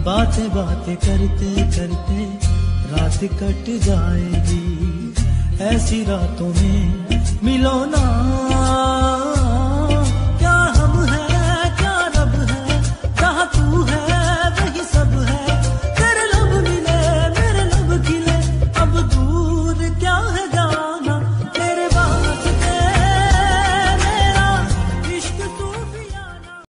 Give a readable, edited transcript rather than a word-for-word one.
बातें बातें करते करते रात कट जाएगी, ऐसी रातों में मिलो ना।